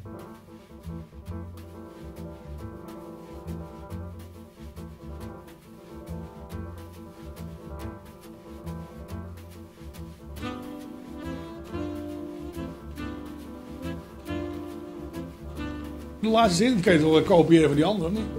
De laatste zin kun je toch wel kopiëren van die andere, niet?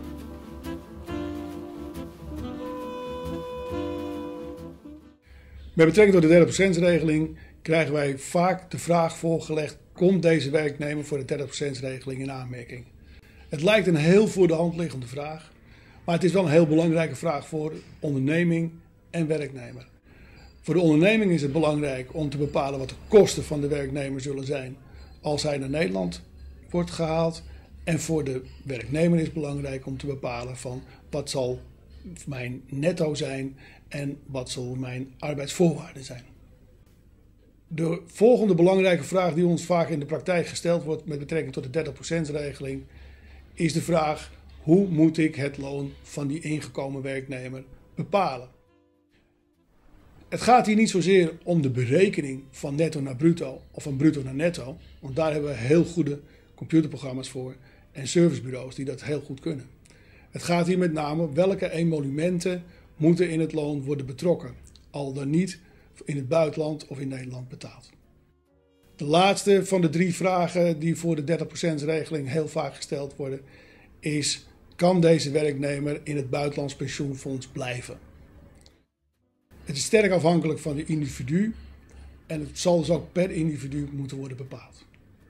Met betrekking tot de derde procentsregeling krijgen wij vaak de vraag voorgelegd: komt deze werknemer voor de derde procentsregeling in aanmerking? Het lijkt een heel voor de hand liggende vraag, maar het is wel een heel belangrijke vraag voor onderneming en werknemer. Voor de onderneming is het belangrijk om te bepalen wat de kosten van de werknemer zullen zijn als hij naar Nederland wordt gehaald. En voor de werknemer is het belangrijk om te bepalen van wat zal mijn netto zijn en wat zullen mijn arbeidsvoorwaarden zijn. De volgende belangrijke vraag die ons vaak in de praktijk gesteld wordt met betrekking tot de 30% regeling is de vraag: hoe moet ik het loon van die ingekomen werknemer bepalen? Het gaat hier niet zozeer om de berekening van netto naar bruto of van bruto naar netto, want daar hebben we heel goede computerprogramma's voor en servicebureaus die dat heel goed kunnen. Het gaat hier met name welke emolumenten moeten in het loon worden betrokken, al dan niet in het buitenland of in Nederland betaald. De laatste van de 3 vragen die voor de 30% regeling heel vaak gesteld worden is: kan deze werknemer in het buitenlands pensioenfonds blijven? Het is sterk afhankelijk van de individu en het zal dus ook per individu moeten worden bepaald.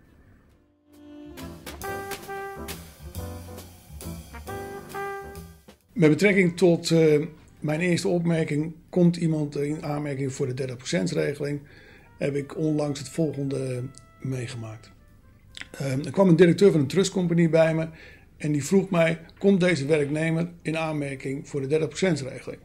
Met betrekking tot mijn eerste opmerking, komt iemand in aanmerking voor de 30% regeling, heb ik onlangs het volgende meegemaakt. Er kwam een directeur van een trustcompagnie bij me en die vroeg mij: komt deze werknemer in aanmerking voor de 30% regeling?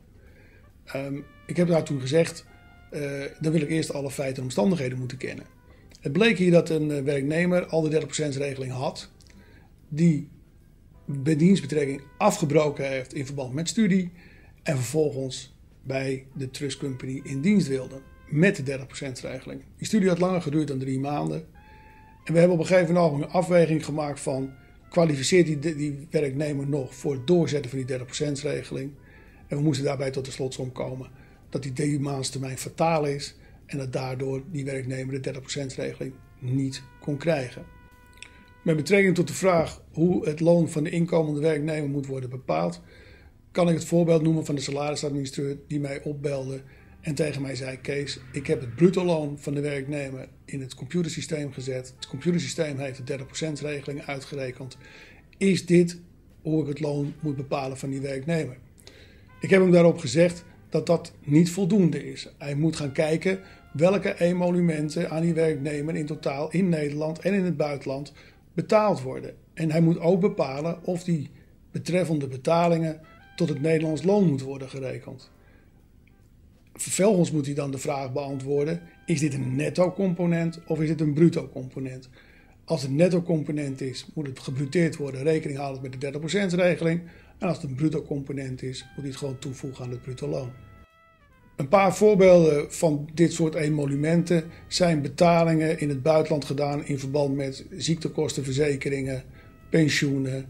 Ik heb daar toen gezegd, dan wil ik eerst alle feiten en omstandigheden moeten kennen. Het bleek hier dat een werknemer al de 30% regeling had, die dienstbetrekking afgebroken heeft in verband met studie en vervolgens bij de Trust Company in dienst wilde met de 30% regeling. Die studie had langer geduurd dan 3 maanden en we hebben op een gegeven moment een afweging gemaakt van: kwalificeert die werknemer nog voor het doorzetten van die 30% regeling? En we moesten daarbij tot de slotsom komen dat die 3 maandstermijn fataal is en dat daardoor die werknemer de 30% regeling niet kon krijgen. Met betrekking tot de vraag hoe het loon van de inkomende werknemer moet worden bepaald, kan ik het voorbeeld noemen van de salarisadministrateur die mij opbelde en tegen mij zei: Kees, ik heb het bruto loon van de werknemer in het computersysteem gezet. Het computersysteem heeft de 30% regeling uitgerekend. Is dit hoe ik het loon moet bepalen van die werknemer? Ik heb hem daarop gezegd dat dat niet voldoende is. Hij moet gaan kijken welke emolumenten aan die werknemer in totaal in Nederland en in het buitenland betaald worden. En hij moet ook bepalen of die betreffende betalingen tot het Nederlands loon moeten worden gerekend. Vervolgens moet hij dan de vraag beantwoorden: is dit een netto-component of is dit een bruto-component? Als het netto-component is, moet het gebruteerd worden, rekening houden met de 30% regeling. En als het een bruto-component is, moet hij het gewoon toevoegen aan het bruto loon. Een paar voorbeelden van dit soort emolumenten zijn betalingen in het buitenland gedaan in verband met ziektekostenverzekeringen, pensioenen,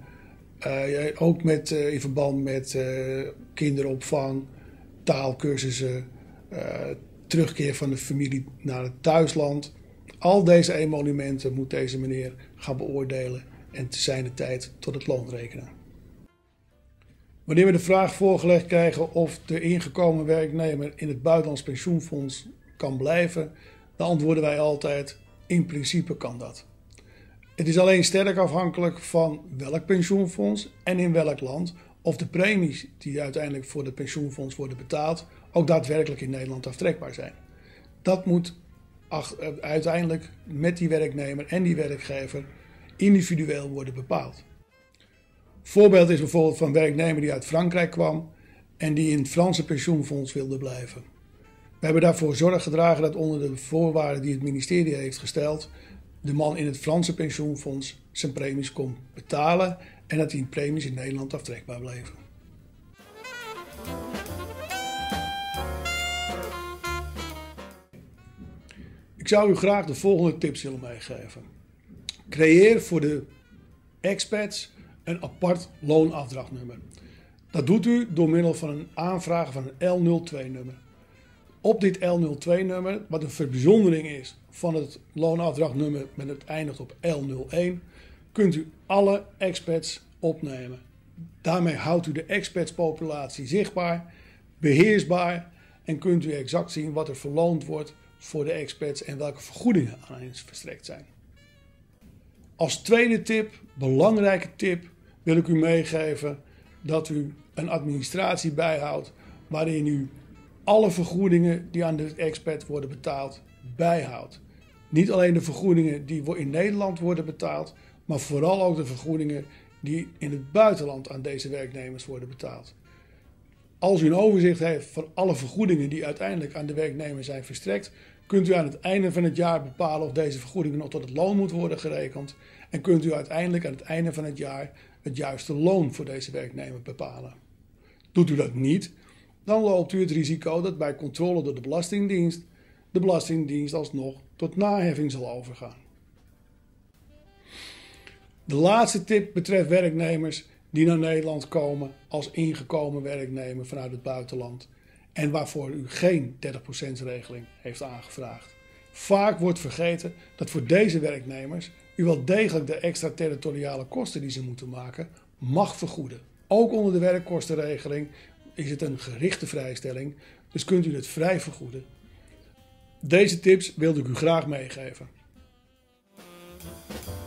ook in verband met kinderopvang, taalkursussen, terugkeer van de familie naar het thuisland. Al deze emolumenten moet deze meneer gaan beoordelen en te zijner tijd tot het loon rekenen. Wanneer we de vraag voorgelegd krijgen of de ingekomen werknemer in het buitenlands pensioenfonds kan blijven, dan antwoorden wij altijd: in principe kan dat. Het is alleen sterk afhankelijk van welk pensioenfonds en in welk land of de premies die uiteindelijk voor het pensioenfonds worden betaald ook daadwerkelijk in Nederland aftrekbaar zijn. Dat moet uiteindelijk met die werknemer en die werkgever individueel worden bepaald. Voorbeeld is bijvoorbeeld van een werknemer die uit Frankrijk kwam en die in het Franse pensioenfonds wilde blijven. We hebben daarvoor zorg gedragen dat onder de voorwaarden die het ministerie heeft gesteld, de man in het Franse pensioenfonds zijn premies kon betalen en dat die premies in Nederland aftrekbaar bleven. Ik zou u graag de volgende tips willen meegeven. Creëer voor de expats een apart loonafdrachtnummer. Dat doet u door middel van een aanvragen van een L02-nummer. Op dit L02-nummer, wat een verbijzondering is van het loonafdrachtnummer met het eindigt op L01, kunt u alle expats opnemen. Daarmee houdt u de expatspopulatie zichtbaar, beheersbaar en kunt u exact zien wat er verloond wordt voor de expats en welke vergoedingen aan hen verstrekt zijn. Als tweede tip, belangrijke tip, wil ik u meegeven dat u een administratie bijhoudt waarin u alle vergoedingen die aan de expat worden betaald bijhoudt. Niet alleen de vergoedingen die in Nederland worden betaald, maar vooral ook de vergoedingen die in het buitenland aan deze werknemers worden betaald. Als u een overzicht heeft van alle vergoedingen die uiteindelijk aan de werknemer zijn verstrekt, kunt u aan het einde van het jaar bepalen of deze vergoedingen nog tot het loon moet worden gerekend en kunt u uiteindelijk aan het einde van het jaar het juiste loon voor deze werknemer bepalen. Doet u dat niet, dan loopt u het risico dat bij controle door de Belastingdienst alsnog tot naheffing zal overgaan. De laatste tip betreft werknemers die naar Nederland komen als ingekomen werknemer vanuit het buitenland en waarvoor u geen 30% regeling heeft aangevraagd. Vaak wordt vergeten dat voor deze werknemers u wel degelijk de extraterritoriale kosten die ze moeten maken mag vergoeden. Ook onder de werkkostenregeling is het een gerichte vrijstelling, dus kunt u het vrij vergoeden. Deze tips wilde ik u graag meegeven.